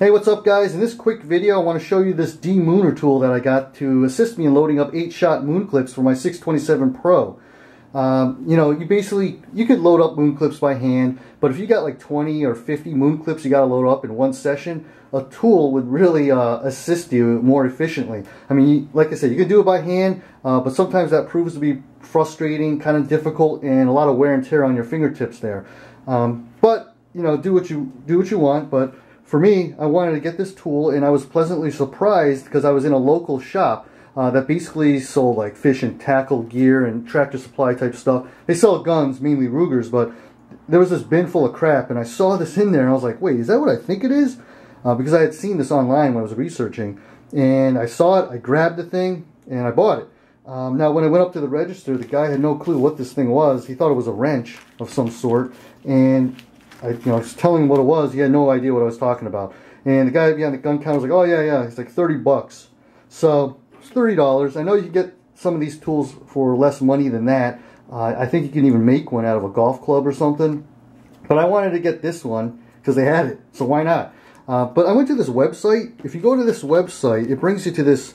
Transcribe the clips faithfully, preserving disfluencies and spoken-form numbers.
Hey, what's up guys? In this quick video I want to show you this Demooner tool that I got to assist me in loading up eight shot moon clips for my six twenty-seven Pro. Um, you know, you basically, you could load up moon clips by hand, but if you got like twenty or fifty moon clips you got to load up in one session, a tool would really uh, assist you more efficiently. I mean, you, like I said, you can do it by hand, uh, but sometimes that proves to be frustrating, kind of difficult, and a lot of wear and tear on your fingertips there. Um, but, you know, do what you, do what you want, but for me, I wanted to get this tool, and I was pleasantly surprised because I was in a local shop uh, that basically sold like fish and tackle gear and tractor supply type stuff. They sell guns, mainly Rugers, but there was this bin full of crap, and I saw this in there, and I was like, wait, is that what I think it is? Uh, because I had seen this online when I was researching, and I saw it, I grabbed the thing, and I bought it. Um, now, when I went up to the register, the guy had no clue what this thing was. He thought it was a wrench of some sort, and I, you know, I was telling him what it was. He had no idea what I was talking about. And the guy behind the gun counter was like, oh, yeah, yeah. It's like thirty bucks. So, it's thirty dollars. I know you can get some of these tools for less money than that. Uh, I think you can even make one out of a golf club or something. But I wanted to get this one because they had it. So, why not? Uh, but I went to this website. If you go to this website, it brings you to this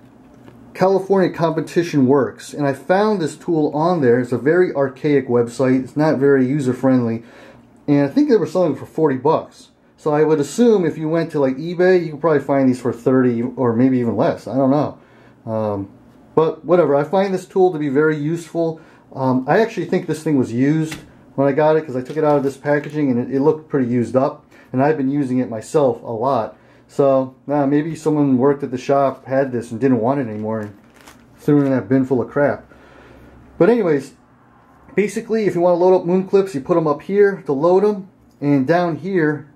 California Competition Works. And I found this tool on there. It's a very archaic website. It's not very user-friendly. And I think they were selling it for forty bucks. So I would assume if you went to like eBay, you could probably find these for thirty or maybe even less. I don't know. Um, but whatever. I find this tool to be very useful. Um, I actually think this thing was used when I got it because I took it out of this packaging and it, it looked pretty used up. And I've been using it myself a lot. So nah, maybe someone worked at the shop, had this and didn't want it anymore and threw it in that bin full of crap. But anyways, basically, if you want to load up moon clips, you put them up here to load them, and down here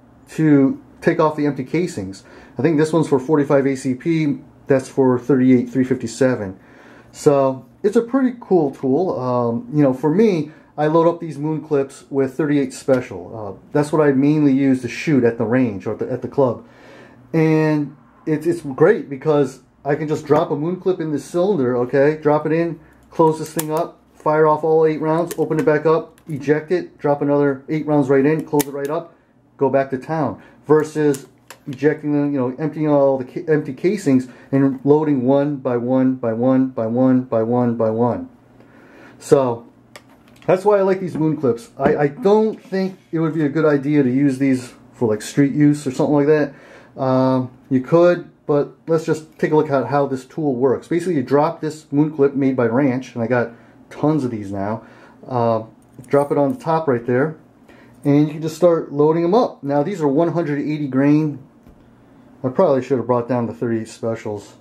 to take off the empty casings. I think this one's for forty-five A C P, that's for thirty-eight three fifty-seven. So it's a pretty cool tool. Um, you know, for me, I load up these moon clips with thirty-eight special. Uh, that's what I mainly use to shoot at the range or at the, at the club. And it, it's great because I can just drop a moon clip in this cylinder, okay, drop it in, close this thing up, fire off all eight rounds, open it back up, eject it, drop another eight rounds right in, close it right up, go back to town. Versus ejecting them, you know, emptying all the ca empty casings and loading one by one by one by one by one by one. So that's why I like these moon clips. I, I don't think it would be a good idea to use these for like street use or something like that. Um, you could, but let's just take a look at how this tool works. Basically, you drop this moon clip made by Ranch, and I got tons of these now. Uh, drop it on the top right there, and you can just start loading them up. Now these are one hundred eighty grain. I probably should have brought down the thirty-eight specials.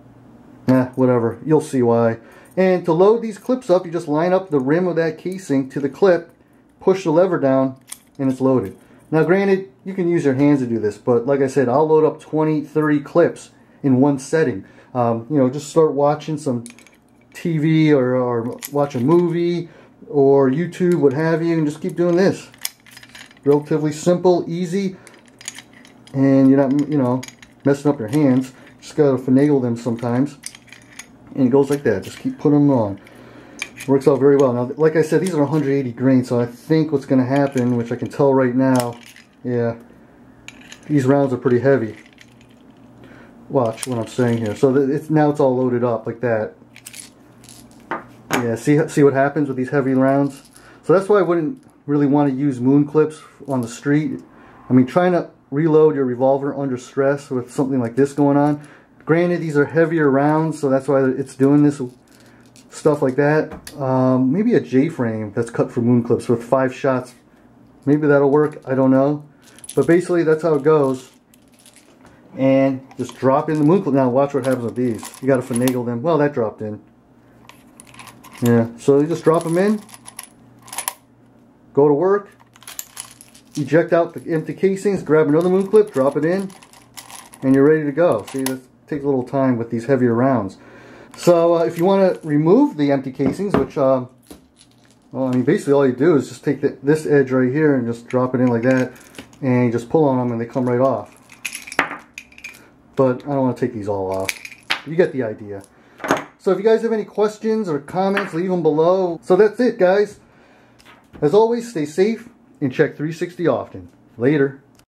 Nah, whatever. You'll see why. And to load these clips up, you just line up the rim of that casing to the clip, push the lever down, and it's loaded. Now granted, you can use your hands to do this, but like I said, I'll load up twenty, thirty clips in one setting. Um, you know, just start watching some T V or, or watch a movie or YouTube, what have you, and just keep doing this. Relatively simple, easy, and you're not, you know, messing up your hands. Just gotta finagle them sometimes, and it goes like that. Just keep putting them on. Works out very well. Now, like I said, these are one hundred eighty grain, so I think what's going to happen, which I can tell right now, yeah, these rounds are pretty heavy. Watch what I'm saying here. So it's now it's all loaded up like that. Yeah, see see what happens with these heavy rounds? So that's why I wouldn't really want to use moon clips on the street. I mean, trying to reload your revolver under stress with something like this going on. Granted, these are heavier rounds, so that's why it's doing this. Stuff like that. Um, maybe a J-frame that's cut for moon clips with five shots. Maybe that'll work. I don't know. But basically, that's how it goes. And just drop in the moon clip. Now, watch what happens with these. You got to finagle them. Well, that dropped in. Yeah. So you just drop them in. Go to work. Eject out the empty casings. Grab another moon clip. Drop it in. And you're ready to go. See, that takes a little time with these heavier rounds. So uh, if you want to remove the empty casings, which, uh, well, I mean, basically all you do is just take the, this edge right here and just drop it in like that, and you just pull on them and they come right off. But I don't want to take these all off. You get the idea. So if you guys have any questions or comments, leave them below. So that's it, guys. As always, stay safe and check three sixty often. Later.